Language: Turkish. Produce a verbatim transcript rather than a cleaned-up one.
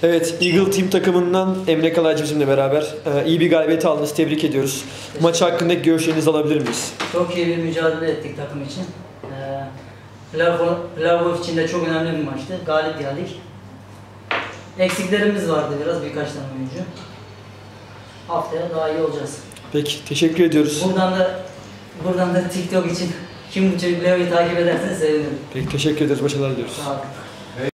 Evet, Eagle Team takımından Emre Kalaycı bizimle beraber e, iyi bir galibiyet aldınız. Tebrik ediyoruz. Maç hakkındaki görüşlerinizi alabilir miyiz? Çok iyi bir mücadele ettik takım için. Ee, Plavov için de çok önemli bir maçtı. Galip geldik. Eksiklerimiz vardı biraz, birkaç tane oyuncu. Haftaya daha iyi olacağız. Peki, teşekkür ediyoruz. Buradan da buradan da TikTok için kim bu çocukları takip ederse sevinirim. Peki, teşekkür ederiz. Başarılar diliyoruz. Sağ olun.